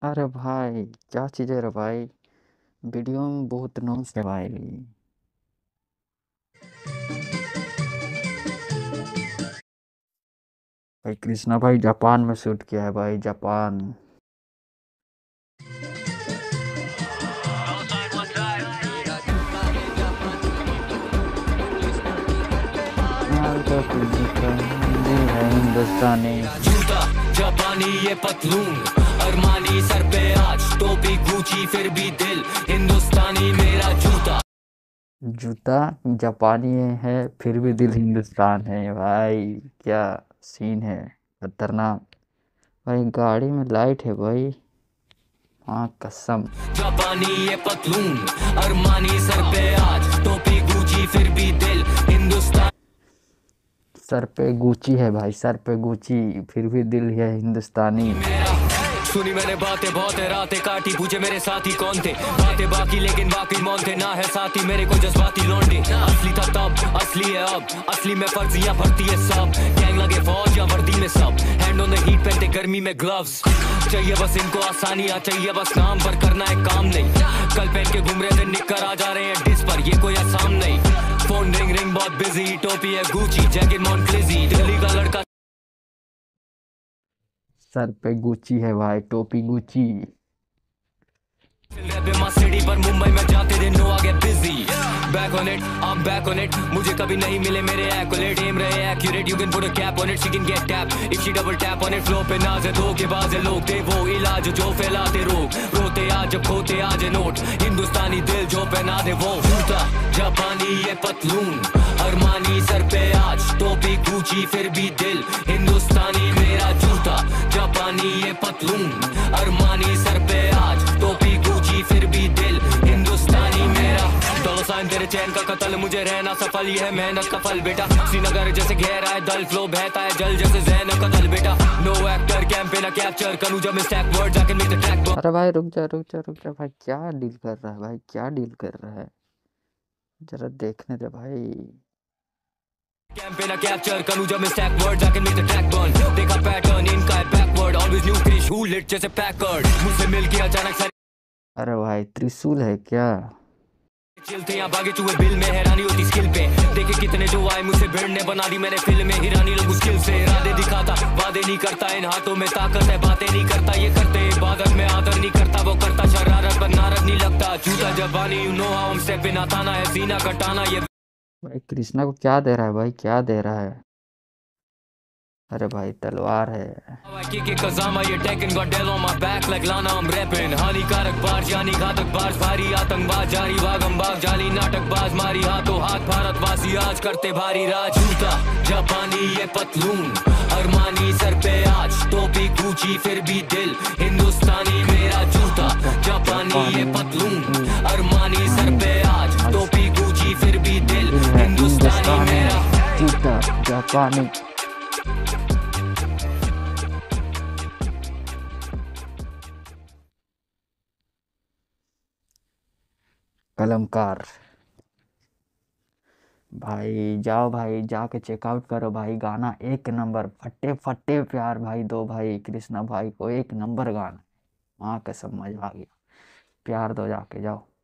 अरे भाई, क्या चीज़ है रे भाई। वीडियो में बहुत नॉइस है भाई। भाई कृष्णा भाई जापान में शूट किया है भाई, जापान। यार का हिंदी है हिंदुस्तानी। जूता जापानी ये पतलून अरमानी सर पे आज टोपी गूची फिर भी दिल हिंदुस्तानी मेरा जूता। जूता जापानी है, फिर भी दिल हिंदुस्तान है भाई। क्या सीन है, खतरनाक। भाई गाड़ी में लाइट है भाई, हाँ कसम। जापानी ये पतलून अरमानी सर पे आज टोपी गूची फिर भी दिल हिंदुस्तान। सर पे गुची है भाई, सर पे गुची, फिर भी दिल है हिंदुस्तानी। सुनी मैंने बातें बहुत है रातें काटी पूछे मेरे साथी कौन थे बातें बाकी लेकिन बाकी मौन थे ना है साथी मेरे को जज्बाती लौंडे असली था तब असली है अब असली में फर्जियां भरती है सब गैंग लगे फौज या वर्दी में सब हैंड ऑन द हीट पहनते गर्मी में ग्लव्स चाहिए बस इनको आसानियां चाहिए बस नाम पर करना है काम नहीं कल पहन के घूम रहे थे निकर आ जा रहे हैं डिस पर ये कोई आसाम नहीं फोन रिंग रिंग बहुत बिजी टोपी है गूची जैकेट मॉन्क्लेजी दिल्ली का लड़का सर पे गुची है भाई, टोपी गुची। सिटी पर मुंबई में जाते दिन नो आगे busy back on it I am back on it मुझे कभी नहीं मिले मेरे एक्यूरेट एम रहे accurate you can put a cap on it she can get tap if she double tap on it flow पे नाज है धोखेबाज है लोग थे वो इलाज जो फैलाते रोग रोते आज जब खोते आज नोट हिंदुस्तानी दिल जो पहना दे वो जूता जापानी ये पतलून अरमानी सर पे आज टोपी गूची फिर भी दिल हिंदुस्तानी मेरा जूता जापानी ये पतलून अरमानी सर पे आज टोपी गूची फिर भी दिल हिंदुस्तानी मेरा डॉलर साइन तेरे चैन का कत्ल मुझे रहना सफल ये है मेहनत का फल बेटा श्रीनगर जैसे गहरा है दल फ्लो बहता है जल जैसे जैन का दल बेटा नो एक्टर कैंपेन कैप्चर करूं जब मैं stack words I can make the track. अरे भाई रुक जा रुक जा रुक जा भाई, क्या डील कर रहा है भाई, क्या डील कर रहा है, जरा देखने दे भाई। कैंपेन कैप्चर करूं जब मैं stack words I can make the track burn देखा पैटर्न इनका है backward always new crush who lit जैसे पैकर्ड मुझसे मिलके अचानक सारी अरे भाई त्रिशूल है क्या। चिलते यहाँ भागे चूहे बिल में हैरानी होती स्किल पे देखे कितने जो आए मुझसे भिड़ने बना दी मैंने फिल्म में हिरानी लोग मुश्किल से इरादे दिखाता वादे नहीं करता इन हाथों में ताकत है बातें नहीं करता ये करते इबादत में आदर नहीं करता वो करता शरारत पर नारद नहीं लगता जूता जबानी यू नो हाउ हम स्टेप इन आताना है सीना कटाना ये भाई कृष्णा को क्या दे रहा है भाई, क्या दे रहा है। अरे भाई तलवार है। किक कजामा ये taken got dell on my back like लाना I'm rapping हानिकारक बार यानी घातक बार भारी आतंकबाज जारी भागम भाग जाली नाटकबाज मारी हाथों हाथ भारतवासी आज करते भारी राज जूता जापानी ये पतलून अरमानी सर पे आज टोपी गूची फिर भी दिल हिंदुस्तानी मेरा जूता जापानी ये पतलून अरमानी सर पे आज टोपी गूची फिर भी दिल हिंदुस्तानी मेरा जूता जापानी। कलमकार। भाई जाओ भाई, जाके चेकआउट करो भाई, गाना एक नंबर, फटे फटे प्यार भाई दो भाई कृष्णा भाई को, एक नंबर गाना। हाँ कसम, मजा आ गया। प्यार दो, जाके जाओ।